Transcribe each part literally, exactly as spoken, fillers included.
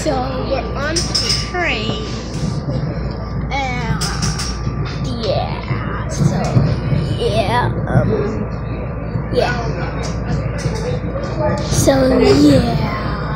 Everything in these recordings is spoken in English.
So we're on the train, and yeah, so yeah, um, yeah, so yeah.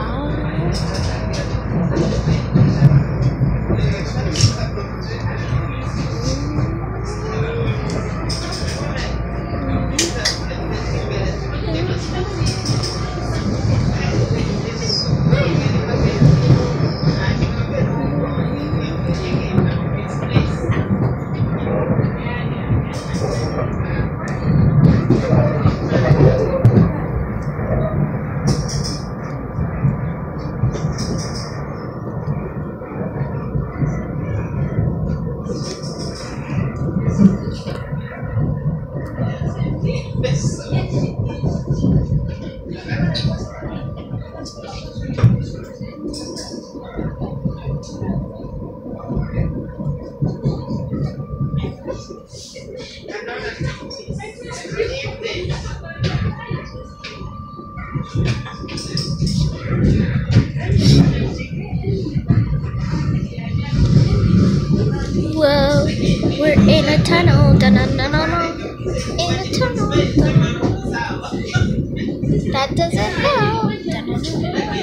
Whoa, we're in a tunnel, da -da -da -da -da. In a tunnel, da -da -da. That doesn't help. Da -da -da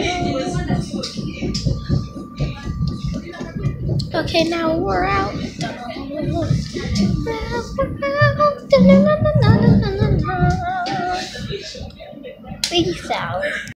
-da. Okay, now we're out. Da -da -da -da -da. Peace out.